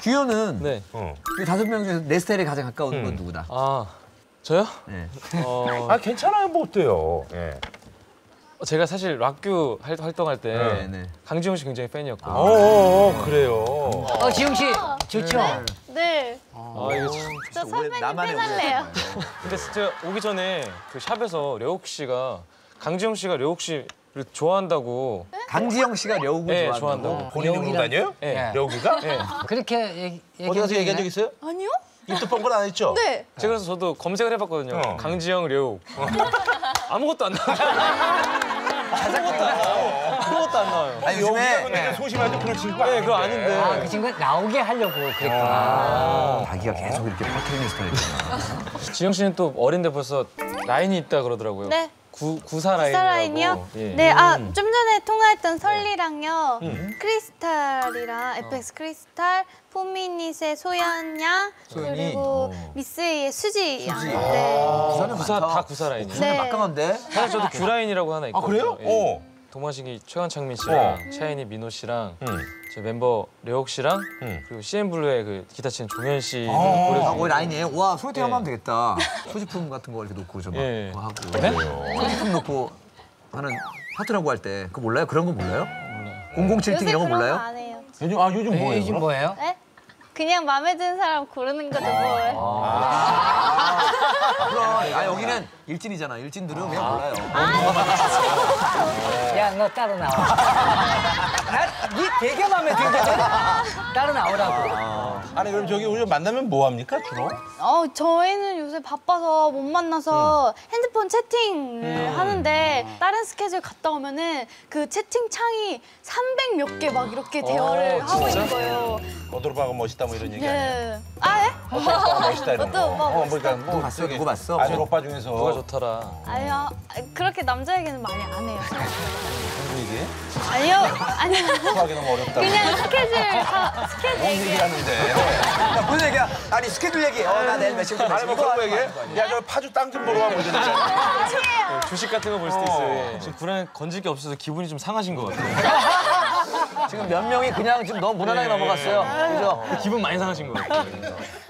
규현은 네. 이 5명 중에서 내 스타일에 가장 가까운 건 누구다? 아, 저요? 네. 아 괜찮아요, 뭐 어때요? 예. 제가 사실 락규 활동할 때 네, 네. 강지용 씨 굉장히 팬이었고. 그래요. 지용 씨 좋죠. 네. 이게 참. 저 선배님 나만의 팬할래요. 근데 진짜 오기 전에 그 샵에서 려욱 씨가 강지용 씨가 려욱 씨를 좋아한다고. 강지영 씨가 려욱을 네, 좋아한다고? 좋아한다고. 본인이 그러고 다녀요? 네. 여기가? 네. 그렇게 어디 가서 얘기한 적 있어요? 아니요? 입도 뻥건 안 했죠? 네. 제가 그래서 저도 검색을 해봤거든요. 강지영, 려욱. 아무것도 안 나와요. 아무것도 안 나와요. 아니 여기가 요즘에 근데 소심할 때 그런 친구 네, 그거 아닌데. 그 친구 나오게 하려고 그랬구나. 자기가 계속 이렇게 퍼뜨리는 스타일이구나. 지영 씨는 또 어린데 벌써 라인이 있다 그러더라고요. 네. 구사 라인이라고. 사라인이요? 예. 네, 좀 전에 통화했던 설리랑요. 크리스탈이랑 FX 크리스탈, 포미닛의 소연 양, 그리고 미스 A의 수지 양. 네. 부산은 구사 많다. 다 구사 라인이에요. 네. 막강한데? 사실 저도 규 라인이라고 하나 있거든요. 그래요? 예. 동아시기 최강창민 씨랑 샤이니 민호 씨랑 제 멤버 려욱 씨랑 그리고 CN블루의 그 기타 치는 종현 씨 거기 라인이에요? 와 소개팅 예. 한번 하면 되겠다. 소지품 같은 거 이렇게 놓고 좀 예. 하고. 네? 소지품 놓고 하는 파트라고 할 때 그거 몰라요? 그런 거 몰라요? 몰라요. 007등 요새 이런 거 그런 몰라요? 거안 해요. 요즘 뭐예요? 요즘 뭐예요? 네? 그냥 마음에 드는 사람 고르는 거죠, 뭘. 그럼 여기는 일진이잖아. 일진들은 그냥 몰라요. 야, 너 따로 나와. 나네 되게 마음에 드는데 따로 나오라고. 아니 그럼 저기 우리 만나면 뭐 합니까 주로? 저희는 요새 바빠서 못 만나서 핸드폰 채팅을 하는데 다른 스케줄 갔다 오면은 그 채팅 창이 300 몇 개 막 이렇게 대화를 하고 있는 거예요. 오도로바가 멋있다 뭐 이런 얘기 아니에요? 네. 아, 예? 오도로바가 멋있다 이런 거. 어떤 오빠 그러니까 뭐 봤어? 누구 봤어? 아들 오빠 중에서 누가 좋더라. 아니요. 그렇게 남자 얘기는 많이 안 해요. 무슨 얘기? 아니요. 아니요. 하기 너무 어렵다. 그냥 스케줄 얘기. 얘기하는데. 무슨 얘기야? 아니 스케줄 얘기. 나 내일 며칠부터 아니 뭐 그런 거 얘기해? 야 저 파주 땅 좀 보러 가고 이러잖아. 주식 같은 거 볼 수도 있어요. 지금 불안해 건질 게 없어서 기분이 좀 상하신 것 같아요. 지금 몇 명이 그냥 지금 너무 무난하게 넘어갔어요. 그죠? 기분 많이 상하신 것 같아요.